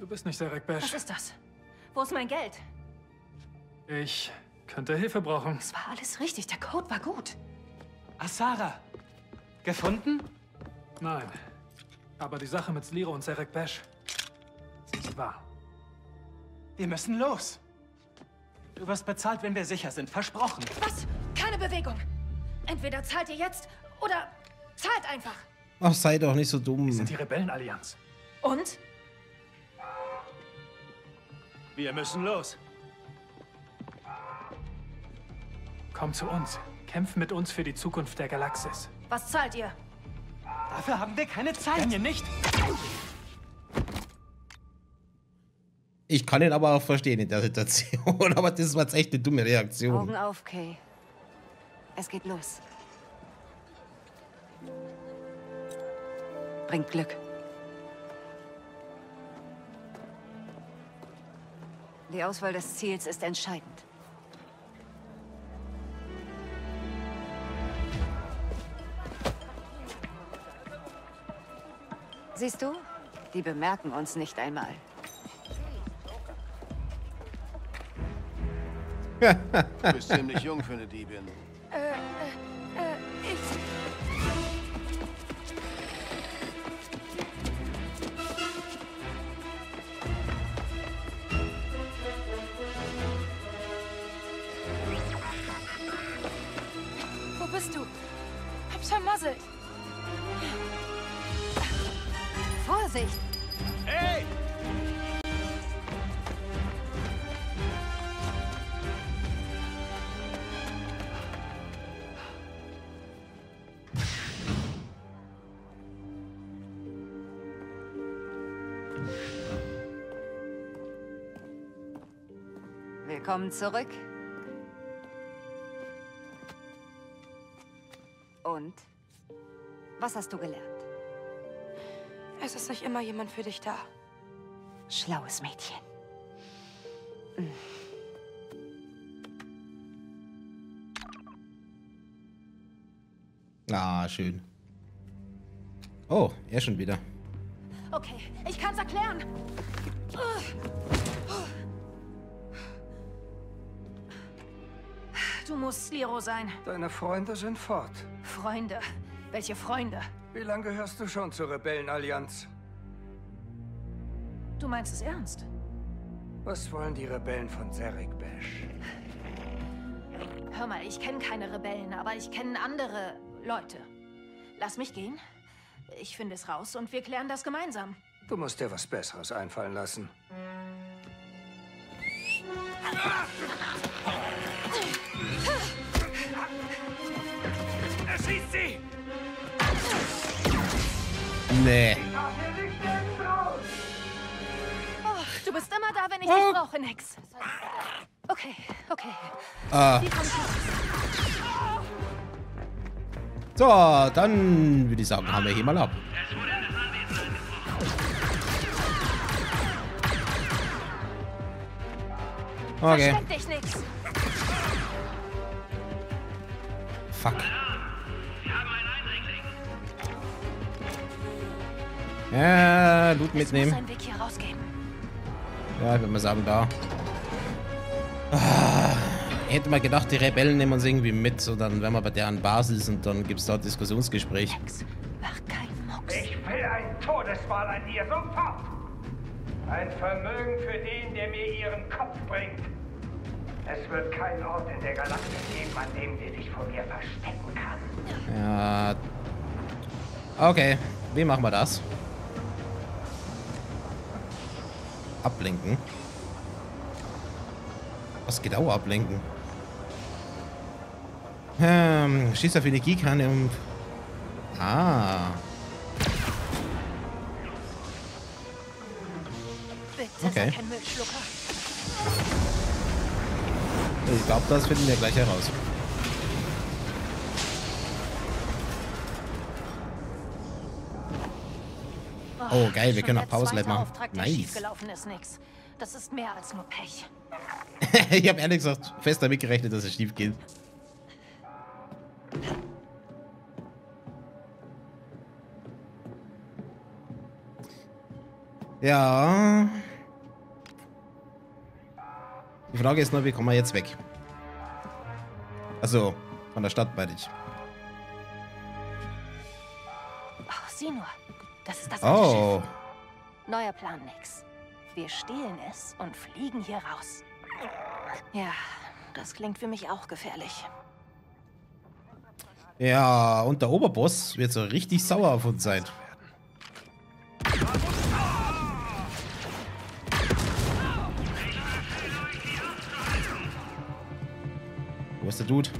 bist nicht Zerek Besh. Was ist das? Wo ist mein Geld? Ich könnte Hilfe brauchen. Es war alles richtig, der Code war gut. Asara. Gefunden? Nein. Aber die Sache mit Sliro und Zerek Besh, sie ist wahr. Wir müssen los. Du wirst bezahlt, wenn wir sicher sind. Versprochen. Was? Keine Bewegung. Entweder zahlt ihr jetzt oder zahlt einfach. Ach, sei doch nicht so dumm. Wir sind die Rebellenallianz. Und? Wir müssen los. Komm zu uns. Kämpf mit uns für die Zukunft der Galaxis. Was zahlt ihr? Dafür haben wir keine Zeit. Wenn ihr nicht. Ich kann ihn aber auch verstehen in der Situation. Aber das war jetzt echt eine dumme Reaktion. Augen auf, Kay. Es geht los. Bringt Glück. Die Auswahl des Ziels ist entscheidend. Siehst du? Die bemerken uns nicht einmal. Du bist ziemlich jung für eine Diebin. Wo bist du? Hab's vermasselt. Vorsicht! Hey! Willkommen zurück. Und? Was hast du gelernt? Es ist nicht immer jemand für dich da. Schlaues Mädchen. Ah, schön. Oh, er schon wieder. Okay, ich kann's erklären. Du musst Sliro sein. Deine Freunde sind fort. Freunde. Welche Freunde? Wie lange gehörst du schon zur Rebellenallianz? Du meinst es ernst? Was wollen die Rebellen von Zerek Besh? Hör mal, ich kenne keine Rebellen, aber ich kenne andere Leute. Lass mich gehen. Ich finde es raus und wir klären das gemeinsam. Du musst dir was Besseres einfallen lassen. Er schießt sie! Nee. Oh, du bist immer da, wenn ich dich brauche, Nix. Okay, okay. Die kommt raus. So, dann würde ich sagen, haben wir hier mal ab. Okay. Versteck dich, Nix. Fuck. Ja, Loot Es muss mitnehmen. einen Weg hier rausgeben. Ja, ich würde mal sagen, da. Ah, ich hätte mal gedacht, die Rebellen nehmen uns irgendwie mit und dann wären wir bei deren Basis und dann gibt es dort Diskussionsgespräch. Nix, mach keinen Mucks. Ich will ein Todesmal an dir, sofort! Ein Vermögen für den, der mir ihren Kopf bringt. Es wird keinen Ort in der Galaxis geben, an dem sie sich vor mir verstecken kann. Ja. Okay, wie machen wir das? Ablenken. Was genau ablenken? Schießt auf Energiekanne und... Ah. Bitte Okay. sei kein Müllschlucker. Ich glaube, das finden wir gleich heraus. Oh, geil, wir Schon können der noch Pause zweite machen. Auftrag, der Nice. schiefgelaufen ist, Nix. Das ist mehr als nur Pech. Ich habe ehrlich gesagt fest damit gerechnet, dass es schief geht. Ja. Die Frage ist nur, wie kommen wir jetzt weg? Also, von der Stadt meine ich. Oh, sieh nur. Das ist das alte Oh. Schiff. Neuer Plan, nix. Wir stehlen es und fliegen hier raus. Ja, das klingt für mich auch gefährlich. Ja, und der Oberboss wird so richtig sauer auf uns sein. Wo ist der Dude?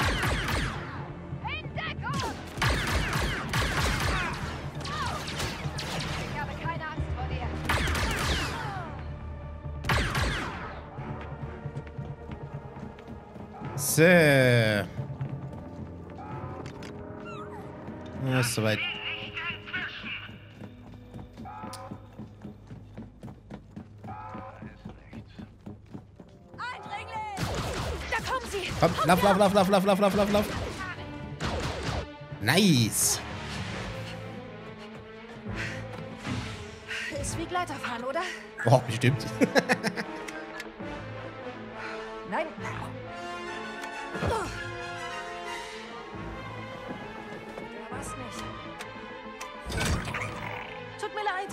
Ich habe keine Angst vor dir. So. Ja, ist soweit. Da kommen sie! Komm, lauf. Nice. Ist wie Gleiterfahren, oder? Oh, bestimmt. Nein. Der war's nicht. Tut mir leid.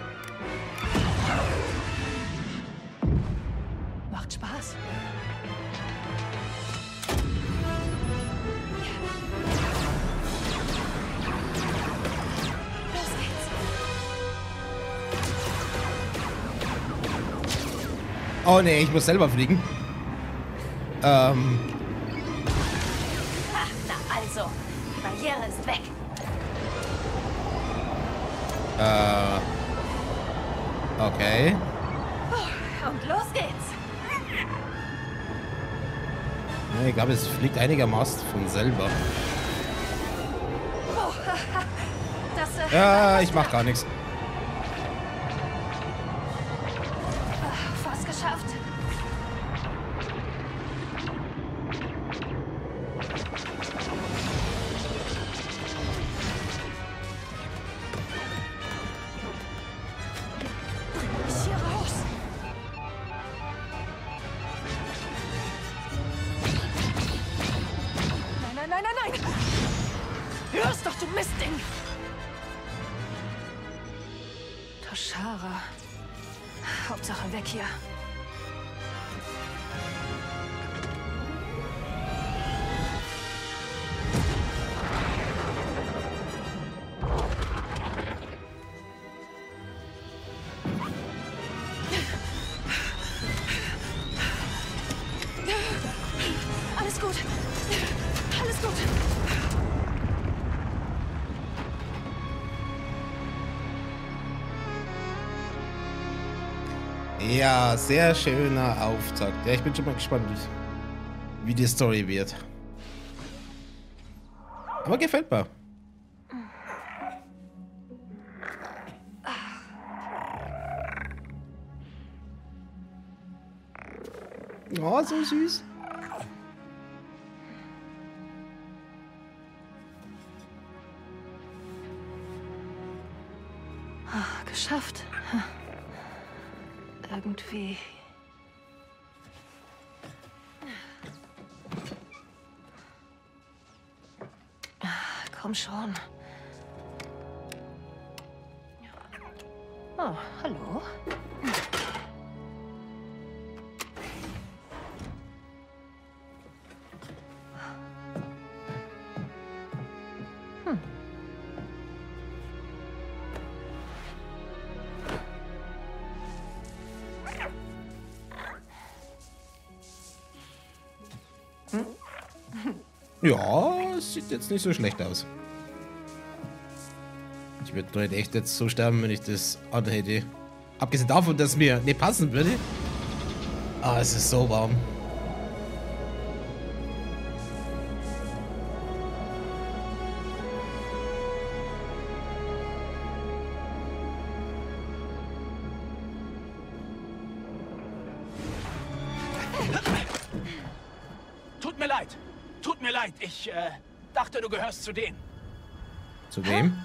Macht Spaß. Los geht's. Oh nee, ich muss selber fliegen. Ha, na also. Die Barriere ist weg. Okay. Und los geht's. Ja, ich glaube, es fliegt einigermaßen von selber. Oh, das, Ja, ich mach gar nichts. Fast geschafft. Ich hier raus. Nein. Hörst doch, du Mistding. Toshara. Hauptsache weg hier. Alles gut. Alles gut. Ja, sehr schöner Auftakt. Ja, ich bin schon mal gespannt, wie die Story wird. Aber gefällt mir. Oh, so süß. Geschafft. Irgendwie. Komm schon. Oh, hallo. Ja, es sieht jetzt nicht so schlecht aus. Ich würde doch echt jetzt so sterben, wenn ich das anhätte. Abgesehen davon, dass mir nicht passen würde. Ah, es ist so warm. Tut mir leid. Ich dachte, du gehörst zu denen. Zu wem?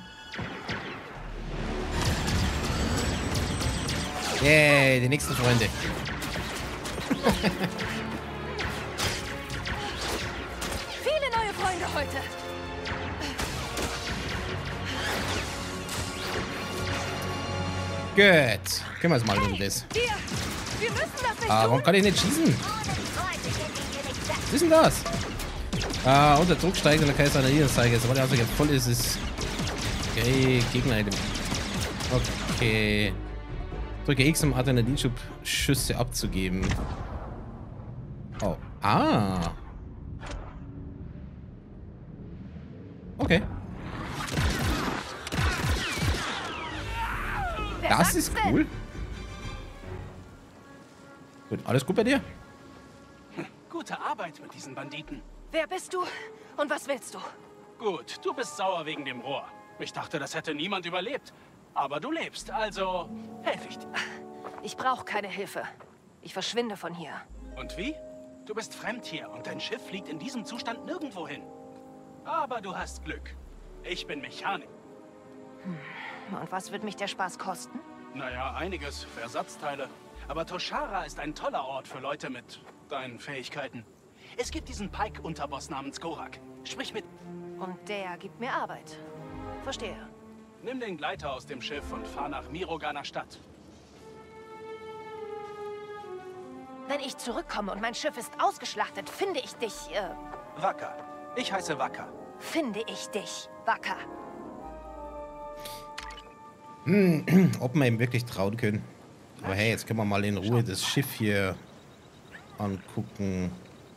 Yay, die nächsten Freunde. Viele neue Freunde heute. Gut. Können wir es mal um das. Hier, wir müssen das nicht Warum tun. kann ich nicht schießen? Was ist denn das? Unter Druck steigt und dann kann ich seine Niederzeige. Sobald der Anzeige voll ist, ist Gegner-Item. Okay. Drücke X, um Adrenalinschub-Schüsse abzugeben. Oh. Ah. Okay. Das ist cool. Gut, alles gut bei dir? Gute Arbeit mit diesen Banditen. Wer bist du und was willst du? Gut, du bist sauer wegen dem Rohr. Ich dachte, das hätte niemand überlebt. Aber du lebst, also helfe ich dir. Ich brauche keine Hilfe. Ich verschwinde von hier. Und wie? Du bist fremd hier und dein Schiff fliegt in diesem Zustand nirgendwo hin. Aber du hast Glück. Ich bin Mechanik. Und was wird mich der Spaß kosten? Naja, einiges für Ersatzteile. Aber Toshara ist ein toller Ort für Leute mit deinen Fähigkeiten. Es gibt diesen Pike-Unterboss namens Gorak. Sprich mit... Und der gibt mir Arbeit. Verstehe. Nimm den Gleiter aus dem Schiff und fahr nach Mirogana Stadt. Wenn ich zurückkomme und mein Schiff ist ausgeschlachtet, finde ich dich, Wacker. Ich heiße Wacker. finde ich dich, Wacker. Ob wir ihm wirklich trauen können. Aber hey, jetzt können wir mal in Ruhe das Schiff hier angucken.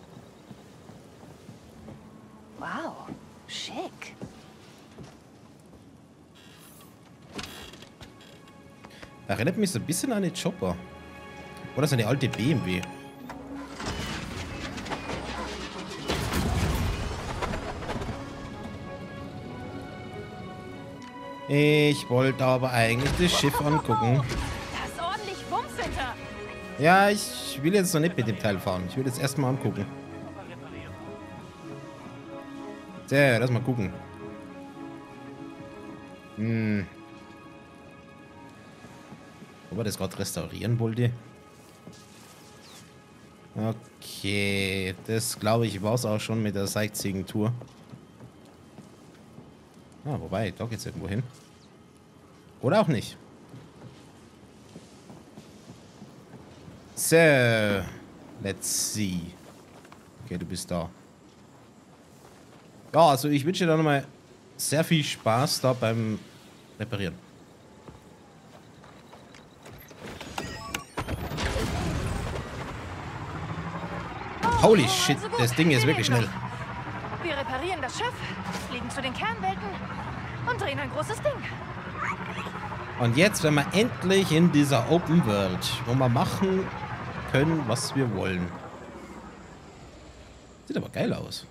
Wow, schick. Erinnert mich so ein bisschen an eine Chopper. Oder so eine alte BMW. Ich wollte aber eigentlich das Schiff angucken. Da ist ordentlich Wumms hinter. Ja, ich will jetzt noch nicht mit dem Teil fahren. Ich will jetzt erstmal angucken. So, lass mal gucken. Ob er das gerade restaurieren wollte? Okay, das glaube ich war es auch schon mit der Sightseeing-Tour. Ah, wobei, da geht's irgendwo hin. Oder auch nicht. So, let's see. Okay, du bist da. Ja, also ich wünsche dir dann nochmal sehr viel Spaß da beim Reparieren. Holy shit, das Ding ist wirklich schnell. Wir reparieren das Schiff, fliegen zu den Kernwelten und drehen ein großes Ding. Und jetzt werden wir endlich in dieser Open World, wo wir machen können, was wir wollen. Sieht aber geil aus.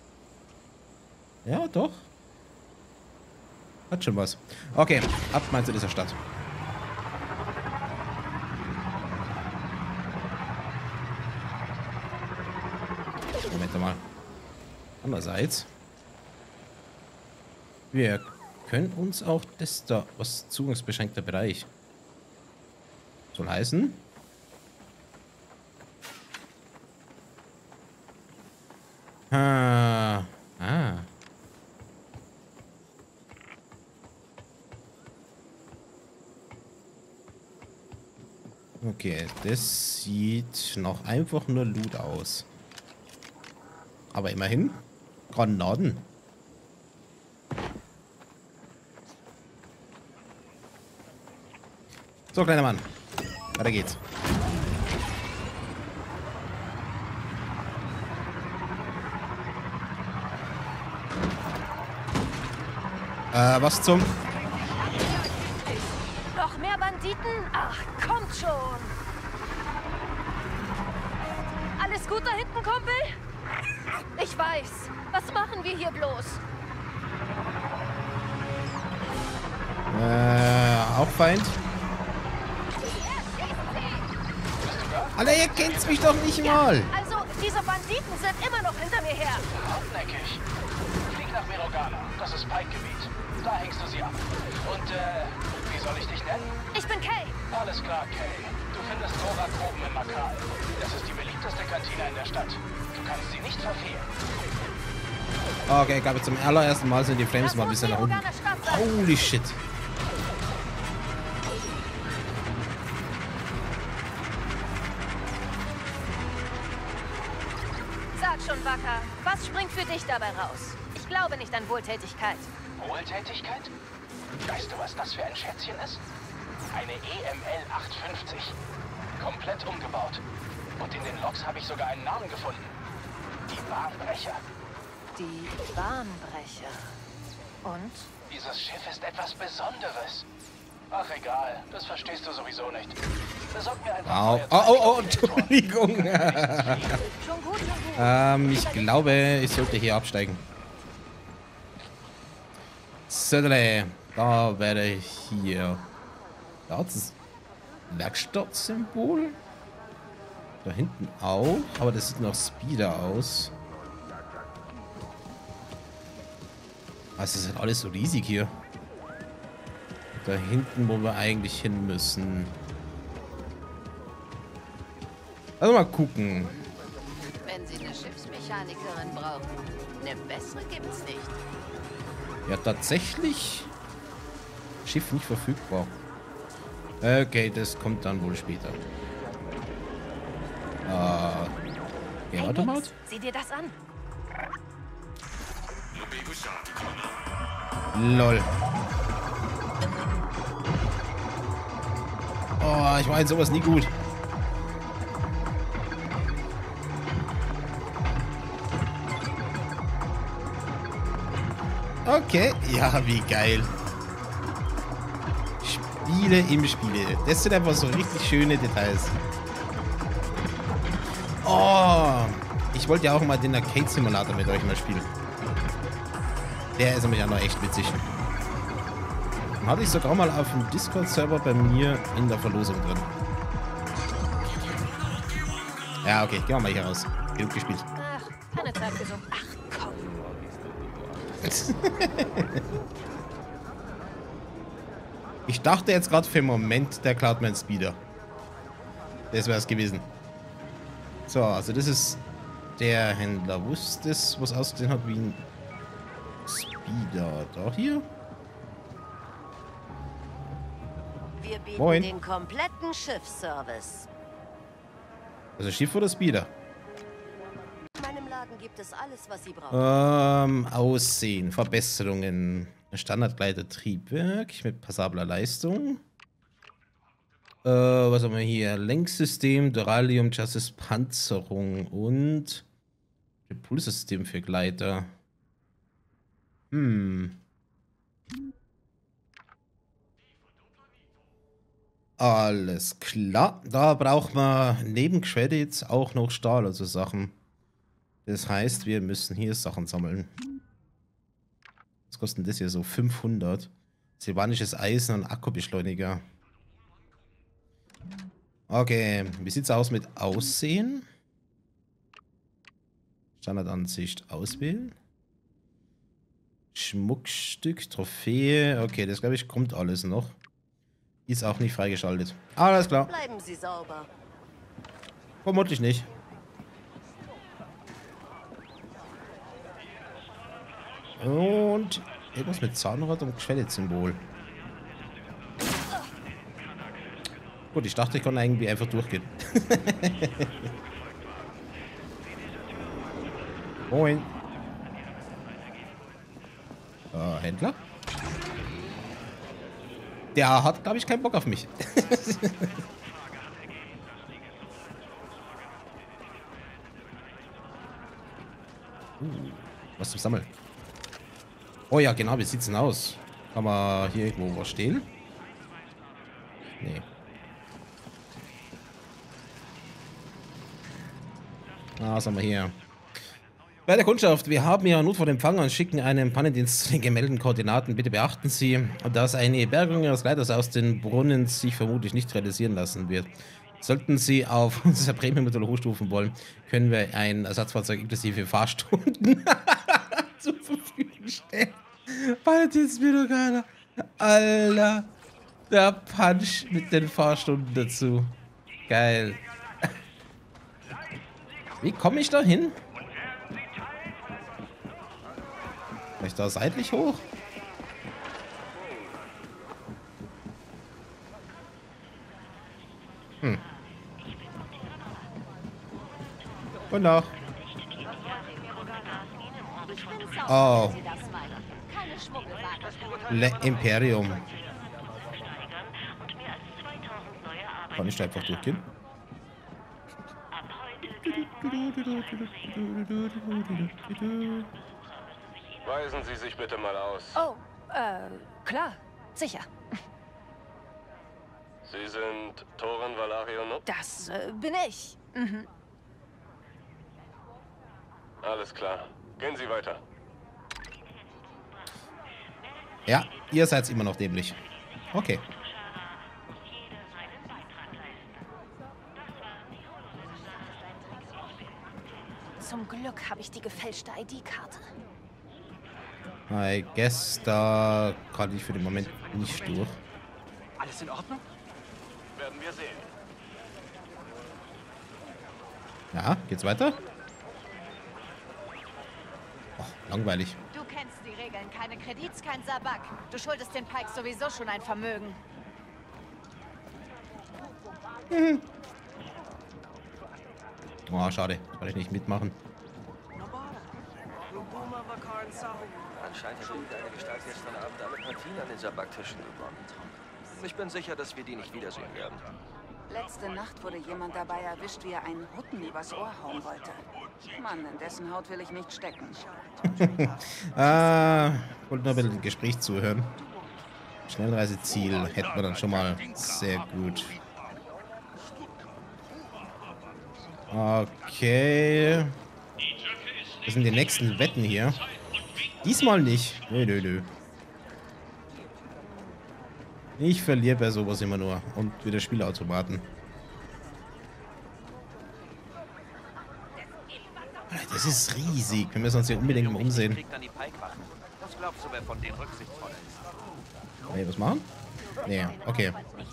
Ja, doch. Hat schon was. Okay, ab mal zu dieser Stadt. Moment mal. Andererseits. Wir können uns auch das da, was zugangsbeschränkter Bereich. Soll heißen. Ah. Okay, das sieht noch einfach nur Loot aus. Aber immerhin Granaten. So, kleiner Mann. Weiter geht's. Was zum... Noch mehr Banditen? Ach, kommt schon. Alles gut da hinten, Kumpel? Ich weiß. Was machen wir hier bloß? Auch Feind? Alter, ihr kennt's mich doch nicht mal. Also, diese Banditen sind immer noch hinter mir her. Hartnäckig. Flieg nach Mirogana. Das ist Pike-Gebiet. Da hängst du sie ab. Und, wie soll ich dich nennen? Ich bin Kay. Alles klar, Kay. Du findest Gorak oben in Makal. Das ist die beliebteste Kantine in der Stadt. Du kannst sie nicht verfehlen. Okay, ich glaube, zum allerersten Mal sind die Flames mal ein bisschen nach unten. Holy shit. Sag schon, Wacker, was springt für dich dabei raus? Ich glaube nicht an Wohltätigkeit. Wohltätigkeit? Weißt du, was das für ein Schätzchen ist? Eine EML 850. Komplett umgebaut. Und in den Logs habe ich sogar einen Namen gefunden. Die Bahnbrecher. Die Bahnbrecher. Und? Dieses Schiff ist etwas Besonderes. Ach, egal. Das verstehst du sowieso nicht. Besorg mir einfach Oh, Entschuldigung. Schon gut. Ich glaube, ich sollte hier absteigen. Söderle, da werde ich hier. Da hat das Werkstattsymbol. Da hinten auch, aber das sieht noch Speeder aus. Also, es ist halt alles so riesig hier. Da hinten, wo wir eigentlich hin müssen. Also mal gucken. Wenn Sie eine Schiffsmechanikerin brauchen, eine bessere gibt's nicht. Ja, tatsächlich. Schiff nicht verfügbar. Okay, das kommt dann wohl später. Ja, Automat? Sieh dir das an. Lol. Oh, ich meine sowas nie gut. Okay, ja, wie geil. Spiele im Spiele. Das sind einfach so richtig schöne Details. Oh, ich wollte ja auch mal den Arcade Simulator mit euch mal spielen. Der ist nämlich auch noch echt witzig. Den hatte ich sogar mal auf dem Discord-Server bei mir in der Verlosung drin. Ja, okay, gehen wir mal hier raus. Genug gespielt. Ach, keine Zeit für so. Ach, komm. Ich dachte jetzt gerade für einen Moment, der klaut meinen Speeder. Das wäre es gewesen. So, also das ist der Händler. Wo ist das, was ausgesehen hat wie ein Speeder? Da hier? Wir bieten Moin. den kompletten Schiffsservice. Also Schiff oder Speeder? In meinem Laden gibt es alles, was Sie brauchen. Aussehen, Verbesserungen. Standardgleiter Triebwerk mit passabler Leistung. Was haben wir hier? Lenksystem, Duralium, Chassis, Panzerung und Repulsystem für Gleiter. Alles klar. Da braucht man neben Credits auch noch Stahl, also Sachen. Das heißt, wir müssen hier Sachen sammeln. Was kostet denn das hier so? 500. Silvanisches Eisen und Akkubeschleuniger. Okay, wie sieht's aus mit Aussehen? Standardansicht auswählen. Schmuckstück, Trophäe. Okay, das glaube ich kommt alles noch. Ist auch nicht freigeschaltet. Alles klar. Bleiben Sie sauber. Vermutlich nicht. Und irgendwas mit Zahnrad und Credit-Symbol. Gut, ich dachte, ich kann irgendwie einfach durchgehen. Moin. Händler? Der hat, glaube ich, keinen Bock auf mich. Was zum Sammeln? Oh ja, genau, wie sieht's denn aus? Kann man hier irgendwo was stehen? Nee. Was haben wir hier? Bei der Kundschaft, wir haben ja Notfallempfang und schicken einen Pannendienst zu den gemeldeten Koordinaten. Bitte beachten Sie, dass eine Bergung Ihres Gleiters aus den Brunnen sich vermutlich nicht realisieren lassen wird. Sollten Sie auf unser Premium-Modell hochstufen wollen, können wir ein Ersatzfahrzeug inklusive Fahrstunden zur Verfügung stellen. Bald jetzt mir doch keiner. Alter. Der Punch mit den Fahrstunden dazu. Geil. Wie komme ich da hin? Vielleicht da seitlich hoch? Und noch. Oh. Le Imperium. Kann ich da einfach durchgehen? Weisen Sie sich bitte mal aus. Oh, klar. Sicher. Sie sind Toren Valarion? Das bin ich. Mhm. Alles klar. Gehen Sie weiter. Ja, ihr seid immer noch dämlich. Okay. Zum Glück habe ich die gefälschte ID-Karte. I guess, da kann ich für den Moment nicht durch. Alles in Ordnung? Werden wir sehen. Ja, geht's weiter? Oh, langweilig. Du kennst die Regeln. Keine Kredits, kein Sabak. Du schuldest den Pikes sowieso schon ein Vermögen. Oh, schade. Kann ich nicht mitmachen. Anscheinend hat irgendeine Gestalt gestern Abend alle Partien an den Sabaktischen gewonnen. Ich bin sicher, dass wir die nicht wiedersehen werden. Letzte Nacht wurde jemand dabei erwischt, wie er einen Hutten übers Ohr hauen wollte. Mann, in dessen Haut will ich nicht stecken. Wollte nur ein bisschen Gespräch zuhören. Schnellreiseziel hätten wir dann schon mal sehr gut. Okay. Das sind die nächsten Wetten hier. Diesmal nicht. Nö, nö, nö. Ich verliere bei sowas immer nur. Und wieder Spielautomaten. Das ist riesig. Wir müssen uns hier unbedingt mal umsehen. Was glaubst du, wer von denen rücksichtsvoll ist? Nee, was machen? Nee, okay.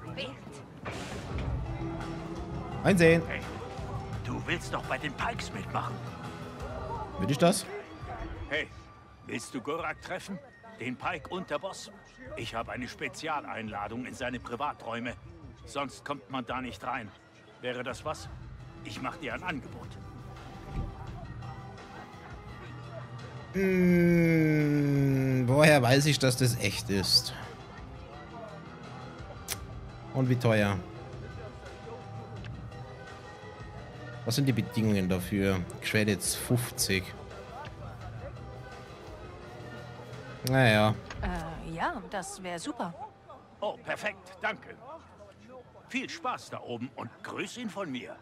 Einsehen. Hey, du willst doch bei den Pikes mitmachen. Will ich das? Hey, willst du Gorak treffen? Den Pike und der Boss? Ich habe eine Spezialeinladung in seine Privaträume. Sonst kommt man da nicht rein. Wäre das was? Ich mache dir ein Angebot. Woher weiß ich, dass das echt ist? Und wie teuer? Was sind die Bedingungen dafür? Credits 50. Naja. Ja, das wäre super. Oh, perfekt, danke. Viel Spaß da oben und grüß ihn von mir.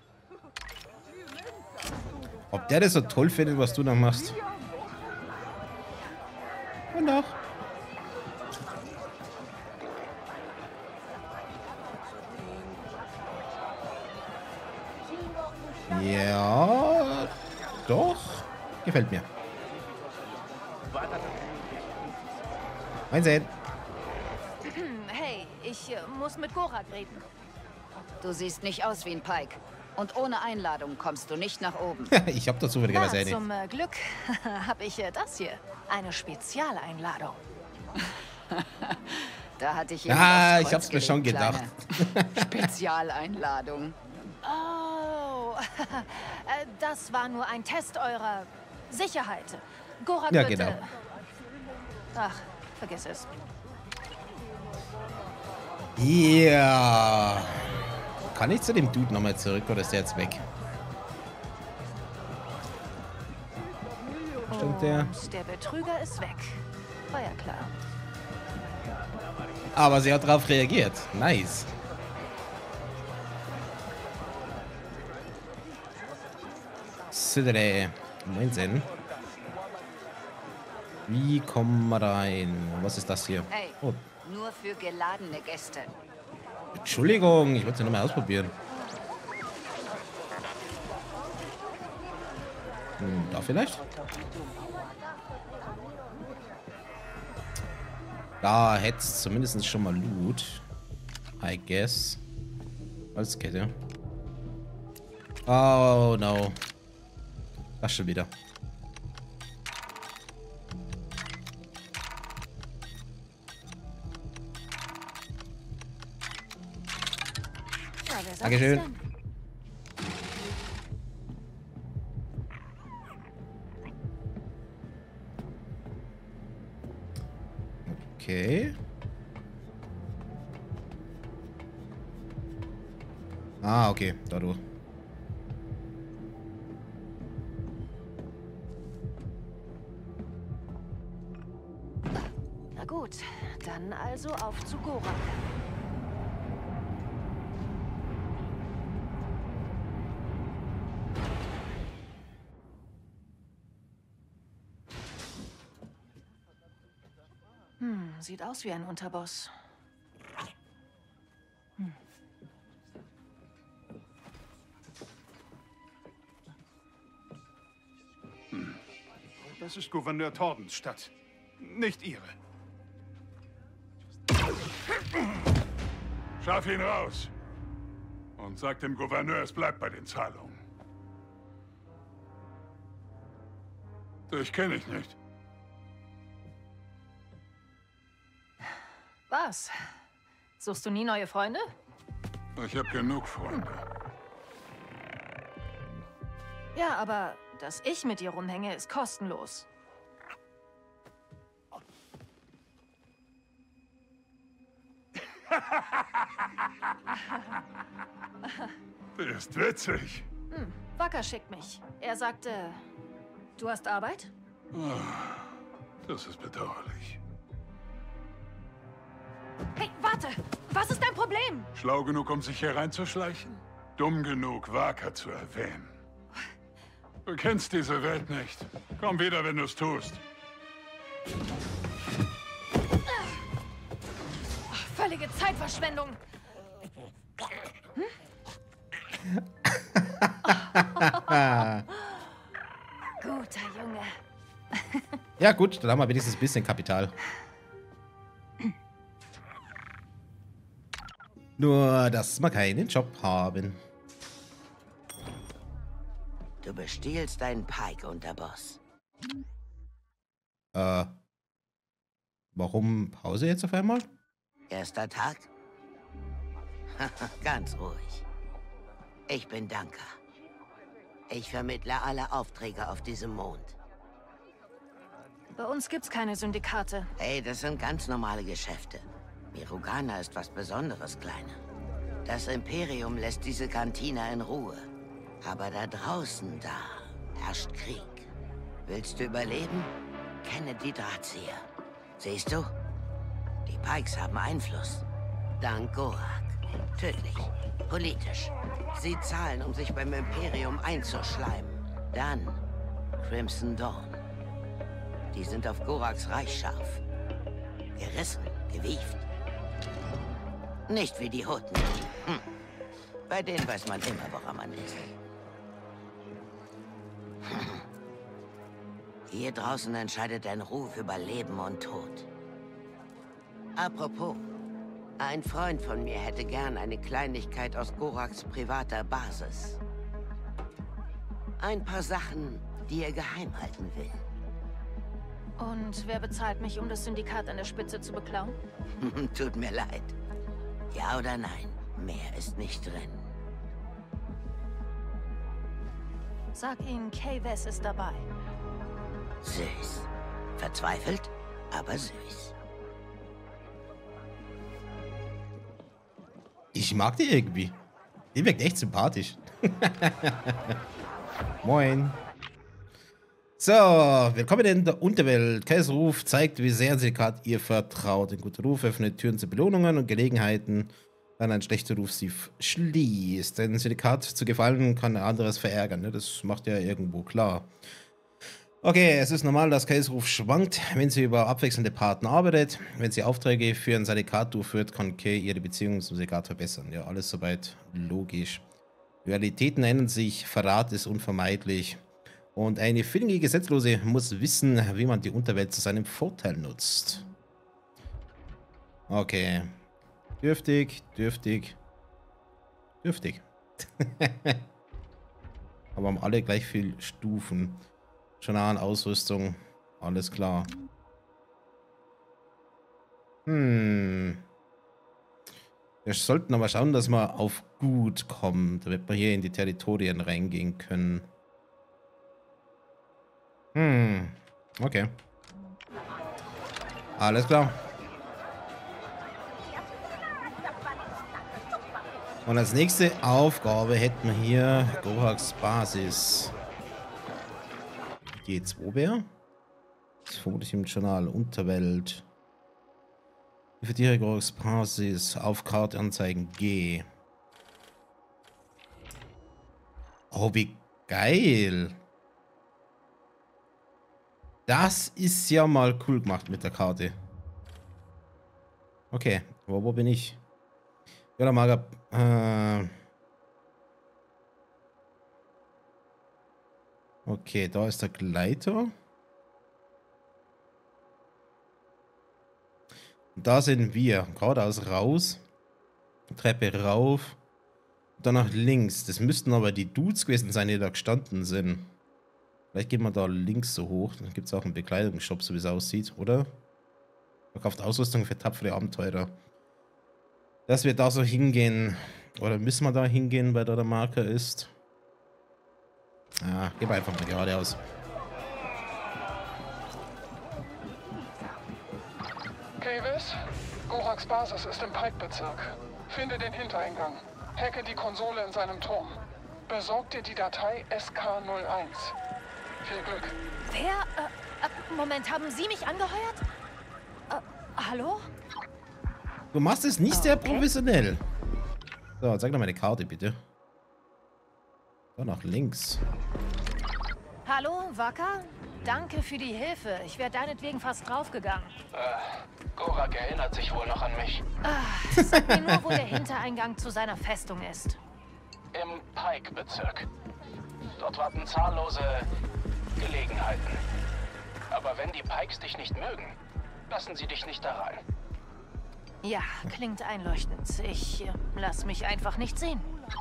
Ob der das so toll findet, was du da machst? Und doch. Ja, doch. Gefällt mir. Einsehen. Hey, ich muss mit Gorak reden. Du siehst nicht aus wie ein Pike. Und ohne Einladung kommst du nicht nach oben. Ich hab dazu zufälligerweise eine. Zum Glück habe ich das hier. Eine Spezialeinladung. Da hatte ich ja, ich hab's mir schon gedacht. Spezialeinladung. Oh, das war nur ein Test eurer Sicherheit. Gorak ja, wird, genau. Ach, vergiss es. Ja. Kann ich zu dem Dude nochmal zurück oder ist der jetzt weg? Stimmt der? Und der Betrüger ist weg. War ja klar. Aber sie hat darauf reagiert. Nice. Sidere. 19. Wie kommen wir rein? Was ist das hier? Hey, oh. Nur für geladene Gäste. Entschuldigung, ich wollte es ja nochmal ausprobieren. Da vielleicht? Da hätte es zumindest schon mal Loot. I guess. Als Kette. Oh no. Das schon wieder. Dankeschön. Okay. Ah, okay. Dadurch. Na gut, dann also auf zu Gorak. Sieht aus wie ein Unterboss. Das ist Gouverneur Tordens Stadt, nicht Ihre. Schaff ihn raus. Und sag dem Gouverneur, es bleibt bei den Zahlungen. Dich kenne ich nicht. Was? Suchst du nie neue Freunde? Ich habe genug Freunde. Ja, aber dass ich mit dir rumhänge, ist kostenlos. Der ist witzig. Wacker schickt mich. Er sagte, du hast Arbeit? Das ist bedauerlich. Hey, warte! Was ist dein Problem? Schlau genug, um sich hier reinzuschleichen? Dumm genug, Wacker zu erwähnen. Du kennst diese Welt nicht. Komm wieder, wenn du es tust. Völlige Zeitverschwendung. Guter Junge. Ja gut, dann haben wir wenigstens ein bisschen Kapital. Nur, dass wir keinen Job haben. Du bestiehlst deinen Pike, Unterboss. Warum Pause jetzt auf einmal? Erster Tag? Ganz ruhig. Ich bin Danka. Ich vermittle alle Aufträge auf diesem Mond. Bei uns gibt's keine Syndikate. Hey, das sind ganz normale Geschäfte. Mirogana ist was Besonderes, Kleiner. Das Imperium lässt diese Kantine in Ruhe. Aber da draußen, da herrscht Krieg. Willst du überleben? Kenne die Drahtzieher. Siehst du? Die Pikes haben Einfluss. Dank Gorak. Tödlich. Politisch. Sie zahlen, um sich beim Imperium einzuschleimen. Dann Crimson Dawn. Die sind auf Goraks Reich scharf. Gerissen, gewieft. Nicht wie die Hutten. Bei denen weiß man immer, woran man ist. Hier draußen entscheidet dein Ruf über Leben und Tod. Apropos, ein Freund von mir hätte gern eine Kleinigkeit aus Goraks privater Basis. Ein paar Sachen, die er geheim halten will. Und wer bezahlt mich, um das Syndikat an der Spitze zu beklauen? Tut mir leid. Ja oder nein? Mehr ist nicht drin. Sag ihnen, Kay Wess ist dabei. Süß. Verzweifelt, aber süß. Ich mag die irgendwie. Die wirkt echt sympathisch. Moin. So, willkommen in der Unterwelt. Kays Ruf zeigt, wie sehr Syndikat ihr vertraut. Ein guter Ruf öffnet Türen zu Belohnungen und Gelegenheiten, dann ein schlechter Ruf sie schließt. Ein Syndikat zu gefallen kann ein anderes verärgern. Ne? Das macht ja irgendwo klar. Okay, es ist normal, dass Kays Ruf schwankt, wenn sie über abwechselnde Partner arbeitet. Wenn sie Aufträge für ein Syndikat durchführt, kann Kay ihre Beziehung zum Syndikat verbessern. Ja, alles soweit logisch. Realitäten ändern sich, Verrat ist unvermeidlich. Und eine findige Gesetzlose muss wissen, wie man die Unterwelt zu seinem Vorteil nutzt. Okay. Dürftig. Aber haben alle gleich viel Stufen. Schon an Ausrüstung. Alles klar. Wir sollten aber schauen, dass wir auf gut kommen, damit wir hier in die Territorien reingehen können. Okay. Alles klar. Und als nächste Aufgabe hätten wir hier Gorax Basis. Die E2-Bär. Das ist vermutlich im Journal Unterwelt. Für die Gorax Basis auf Karte anzeigen G. Oh, wie geil. Das ist ja mal cool gemacht mit der Karte. Okay, wo bin ich? Ja, dann mag okay, da ist der Gleiter. Und da sind wir. Geradeaus raus. Treppe rauf. Dann nach links. Das müssten aber die Dudes gewesen sein, die da gestanden sind. Vielleicht gehen wir da links so hoch. Dann gibt es auch einen Bekleidungsshop, so wie es aussieht, oder? Verkauft Ausrüstung für tapfere Abenteurer. Dass wir da so hingehen. Oder müssen wir da hingehen, weil da der Marker ist? Ah, gehen wir einfach mal geradeaus. Kavis, Gorax Basis ist im Pike-Bezirk. Finde den Hintereingang. Hacke die Konsole in seinem Turm. Besorg dir die Datei SK01. Viel Glück. Wer? Moment, haben Sie mich angeheuert? Hallo? Du machst es nicht sehr professionell. So, zeig doch mal die Karte, bitte. Da nach links. Hallo, Wacker? Danke für die Hilfe. Ich wäre deinetwegen fast draufgegangen. Gorak erinnert sich wohl noch an mich. Sag mir nur, wo der Hintereingang zu seiner Festung ist. Im Pike-Bezirk. Dort warten zahllose Gelegenheiten. Aber wenn die Pikes dich nicht mögen, lassen sie dich nicht da rein. Ja, klingt einleuchtend. Ich lass mich einfach nicht sehen.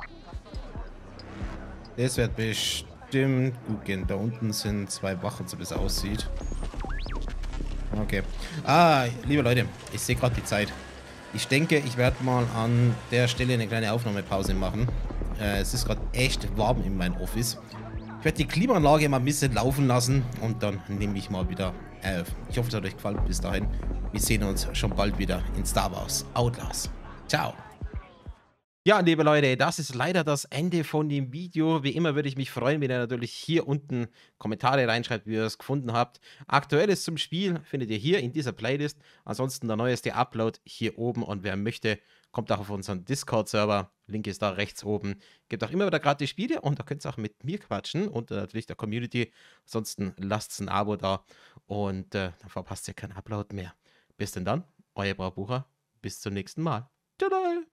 Das wird bestimmt gut gehen. Da unten sind 2 Wachen, so wie es aussieht. Okay. Liebe Leute, ich sehe gerade die Zeit. Ich denke, ich werde mal an der Stelle eine kleine Aufnahmepause machen. Es ist gerade echt warm in meinem Office. Ich werde die Klimaanlage mal ein bisschen laufen lassen und dann nehme ich mal wieder auf. Ich hoffe, es hat euch gefallen. Bis dahin. Wir sehen uns schon bald wieder in Star Wars Outlaws. Ciao. Ja, liebe Leute, das ist leider das Ende von dem Video. Wie immer würde ich mich freuen, wenn ihr natürlich hier unten Kommentare reinschreibt, wie ihr es gefunden habt. Aktuelles zum Spiel findet ihr hier in dieser Playlist. Ansonsten der neueste Upload hier oben. Und wer möchte, kommt auch auf unseren Discord-Server. Link ist da rechts oben. Gibt auch immer wieder gratis Spiele und da könnt ihr auch mit mir quatschen und natürlich der Community. Ansonsten lasst ein Abo da und dann verpasst ihr keinen Upload mehr. Bis denn dann, euer Braubucher. Bis zum nächsten Mal. Ciao.